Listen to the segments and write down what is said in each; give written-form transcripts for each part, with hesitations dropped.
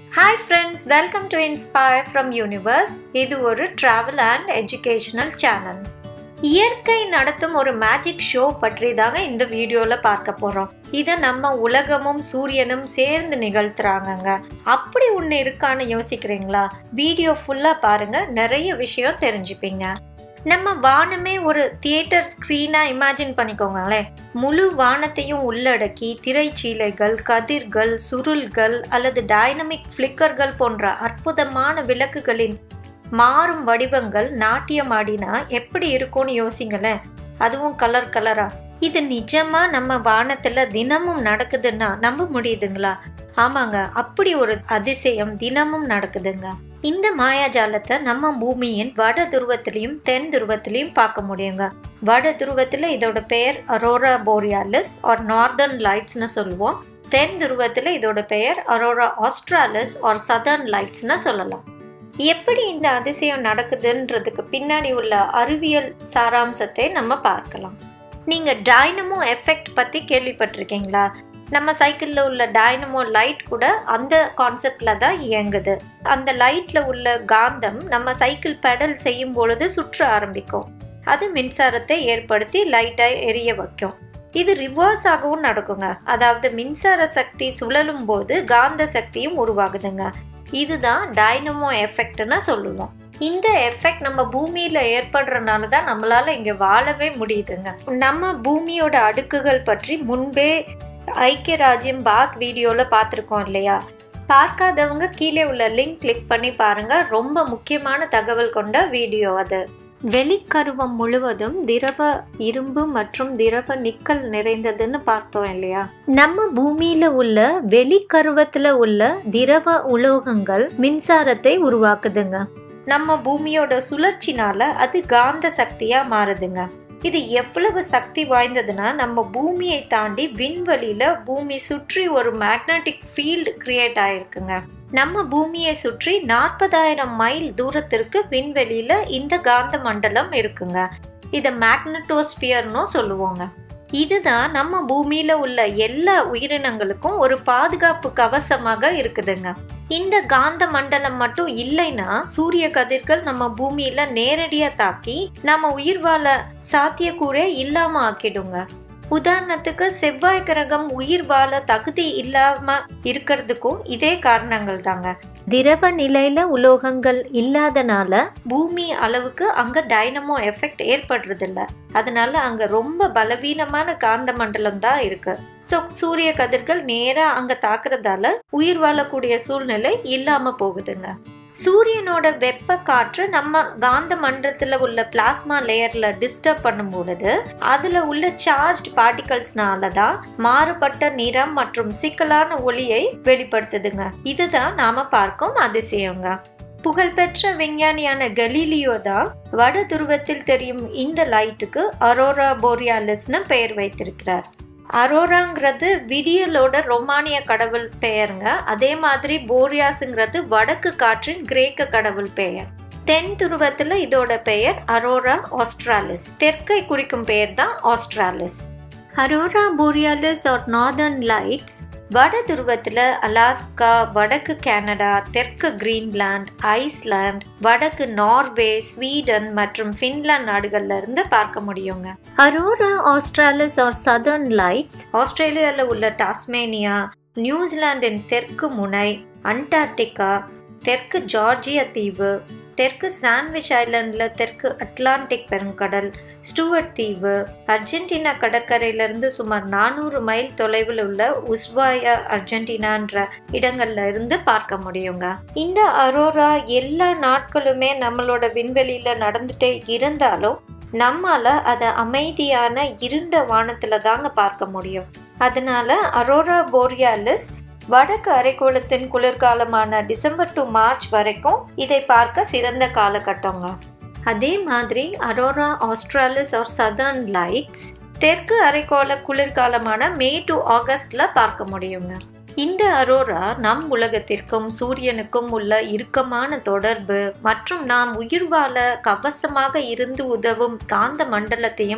Hi friends, welcome to Inspire from Universe. இது ஒரு travel and educational channel. இயற்கை நடத்தும் ஒரு மேஜிக் ஷோ பற்றி தாங்க இந்த வீடியோல பார்க்க போறோம். இத நம்ம உலகமும் சூரியனும் சேர்ந்து நிகழ்த்துறாங்கங்க. அப்படி ஒண்ணு இருக்கான்னு யோசிக்கிறீங்களா? வீடியோ ஃபுல்லா பாருங்க, நிறைய விஷயம் தெரிஞ்சுப்பீங்க. நம்ம வானமே ஒரு தியேட்டர் ஸ்கிரீனா இமேஜின் பண்ணிக்கோங்களேன். முழு வானத்தையும் உள்ளடக்கி திரைச்சீலைகள், கதிர்கள், சுருள்கள் அல்லது டைனமிக் ஃபிளிக்கர்கள் போன்ற அற்புதமான விளக்குகளின் மாறும் வடிவங்கள் நாட்டியமாடினா எப்படி இருக்கும்னு யோசிங்களேன். அதுவும் கலர் கலரா. இது நிஜமா நம்ம வானத்துல தினமும் நடக்குதுன்னா நம்ப முடியுதுங்களா? ஆமாங்க, அப்படி ஒரு அதிசயம் தினமும் நடக்குதுங்க. இந்த மாயாஜாலத்தை நம்ம பூமியின் வட துருவத்திலையும் தென் துருவத்திலையும் பார்க்க முடியுங்க. வட துருவத்துல இதோட பெயர் அரோரா போரியாலிஸ் ஆர் நார்தர்ன் லைட்ஸ்னு சொல்லுவோம். தென் துருவத்துல இதோட பெயர் அரோரா ஆஸ்ட்ராலிஸ் ஆர் சதர்ன் லைட்ஸ்னு சொல்லலாம். எப்படி இந்த அதிசயம் நடக்குதுன்றதுக்கு பின்னாடி உள்ள அறிவியல் சாராம்சத்தை நம்ம பார்க்கலாம். நீங்க டைனமோ எஃபெக்ட் பத்தி கேள்விப்பட்டிருக்கீங்களா? நம்ம சைக்கிளில் உள்ள டைனமோ லைட் கூட அந்த கான்செப்ட்ல தான் இயங்குது. அந்த லைட்ல உள்ள காந்தம் நம்ம சைக்கிள் பெடல் செய்யும் பொழுது சுற்ற ஆரம்பிக்கும். அது மின்சாரத்தை ஏற்படுத்தி லைட்டை எரிய வைக்கும். இது ரிவர்ஸ் ஆகவும் நடக்குங்க. அதாவது மின்சார சக்தி சுழலும் போது காந்த சக்தியும் உருவாகுதுங்க. இதுதான் டைனமோ எஃபெக்ட்னு சொல்லுவோம். இந்த எஃபெக்ட் நம்ம பூமியில ஏற்படுறதுனால தான் நம்மளால இங்க வாழவே முடியுதுங்க. நம்ம பூமியோட அடுக்குகள் பற்றி முன்பே ஐக்கிய ராஜ்யம் பாத் வீடியோல பார்த்துருக்கோம் இல்லையா? பார்க்காதவங்க கீழே உள்ள லிங்க் கிளிக் பண்ணி பாருங்க. ரொம்ப முக்கியமான தகவல் கொண்ட வீடியோ அது. வெளிக்கருவம் முழுவதும் திரவ இரும்பு மற்றும் திரவ நிக்கல் நிறைந்ததுன்னு பார்த்தோம் இல்லையா? நம்ம பூமியில உள்ள வெளிக்கருவத்துல உள்ள திரவ உலோகங்கள் மின்சாரத்தை உருவாக்குதுங்க. நம்ம பூமியோட சுழற்சினால அது காந்த சக்தியா மாறுதுங்க. இது எவ்வளவு சக்தி வாய்ந்ததுன்னா நம்ம பூமியை தாண்டி விண்வெளியில பூமி சுற்றி ஒரு மேக்னெட்டிக் ஃபீல்டு கிரியேட் ஆயிருக்குங்க. நம்ம பூமியை சுற்றி 40,000 மைல் தூரத்திற்கு விண்வெளியில இந்த காந்த மண்டலம் இருக்குங்க. இத மேக்னட்டோஸ்பியர்னு சொல்லுவாங்க. இதுதான் நம்ம பூமியில உள்ள எல்லா உயிரினங்களுக்கும் ஒரு பாதுகாப்பு கவசமாக இருக்குதுங்க. இந்த காந்த மண்டலம் மட்டும் இல்லைன்னா சூரிய கதிர்கள் நம்ம பூமியில நேரடியா தாக்கி நம்ம உயிர் வாழ சாத்தியக்கூறே இல்லாம ஆக்கிடுங்க. உதாரணத்துக்கு செவ்வாய் கிரகம் உயிர் வாழ தகுதி இல்லாம இருக்கிறதுக்கும் இதே காரணங்கள் தாங்க. திரவ நிலையில உலோகங்கள் இல்லாதனால பூமி அளவுக்கு அங்க டைனமோ எஃபெக்ட் ஏற்படுறது இல்ல. அதனால அங்க ரொம்ப பலவீனமான காந்த மண்டலம் தான் இருக்கு. சூரிய கதிர்கள் நேரா அங்க தாக்குறதால உயிர் வாழக்கூடிய சூழ்நிலை இல்லாம போகுதுங்க. சூரியனோட வெப்ப காற்று நம்ம காந்த மண்டலத்துல உள்ள பிளாஸ்மா லேயர்ல டிஸ்டர்ப் பண்ணும் பொழுது அதுல உள்ள சார்ஜ்ட் பார்ட்டிகல்ஸ்னால தான் மாறுபட்ட நிறம் மற்றும் சிக்கலான ஒளியை வெளிப்படுத்துதுங்க. இதுதான் நாம பார்க்கும் அதிசயங்க. புகழ்பெற்ற விஞ்ஞானியான கலீலியோ தான் வட துருவத்தில் தெரியும் இந்த லைட்டுக்கு அரோரா போரியாலிஸ்னு பெயர் வைத்திருக்கிறார். அரோராங்கிறது விடியலோட ரொமானிய கடவுள் பெயருங்க. அதே மாதிரி போரியாஸ்ங்கிறது வடக்கு காற்றின் கிரேக்க கடவுள் பெயர். தென் துருவத்துல இதோட பெயர் அரோரா ஆஸ்ட்ராலிஸ். தெற்கை குறிக்கும் பெயர் தான் australis. Aurora borealis or northern lights வட துருவத்துல அலாஸ்கா, வடக்கு கனடா, தெற்கு கிரீன்லாந்து, ஐஸ்லாந்து, வடக்கு நார்வே, ஸ்வீடன் மற்றும் பின்லாந்து நாடுகள்ல இருந்து பார்க்க முடியுங்க. Aurora australis or southern lights ஆஸ்திரேலியால உள்ள டாஸ்மேனியா, நியூசிலாந்தின் தெற்கு முனை, அண்டார்டிகா, தெற்கு ஜார்ஜியா தீவு, தெற்கு சாண்ட்விச் ஐலாண்ட்ல தெற்கு அட்லாண்டிக் பெருங்கடல், ஸ்டூவர்ட் தீவு, அர்ஜென்டினா கடற்கரையிலிருந்து சுமார் 400 மைல் தொலைவில் உள்ள உஸ்வாயா அர்ஜென்டினான்ற இடங்கள்ல இருந்து பார்க்க முடியுங்க. இந்த அரோரா எல்லா நாட்களுமே நம்மளோட விண்வெளியில நடந்துட்டே இருந்தாலும் நம்மால அதை அமைதியான இருண்ட வானத்துல தாங்க பார்க்க முடியும். அதனால அரோரா போரியாலிஸ் வடக்கு அரைக்கோளத்தின் குளிர்காலமான டிசம்பர் டு மார்ச் வரைக்கும் இதை பார்க்க சிறந்த காலகட்டங்க. அதே மாதிரி aurora australis or southern lights தெற்கு அரைக்கோள குளிர்காலமான மே டு ஆகஸ்ட்ல பார்க்க முடியுங்க. இந்த அரோரா நம் உலகத்திற்கும் சூரியனுக்கும் உள்ள இறுக்கமான தொடர்பு மற்றும் நாம் உயிர் வாழ கவசமாக இருந்து உதவும் காந்த மண்டலத்தையும்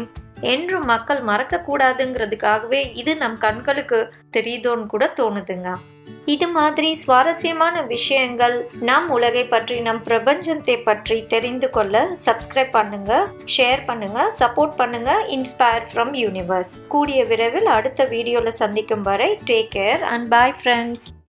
என்றும் மக்கள் மறக்கக்கூடாதுங்கிறதுக்காகவே இது நம் கண்களுக்கு தெரியுதோன்னு கூட தோணுதுங்க. இது மாதிரி சுவாரஸ்யமான விஷயங்கள் நம் உலகை பற்றி, நம் பிரபஞ்சத்தை பற்றி தெரிந்து கொள்ள சப்ஸ்கிரைப் பண்ணுங்க, ஷேர் பண்ணுங்க, சப்போர்ட் பண்ணுங்க. Inspire from universe. கூடிய விரைவில் அடுத்த வீடியோல சந்திக்கும் வரை take care and bye friends.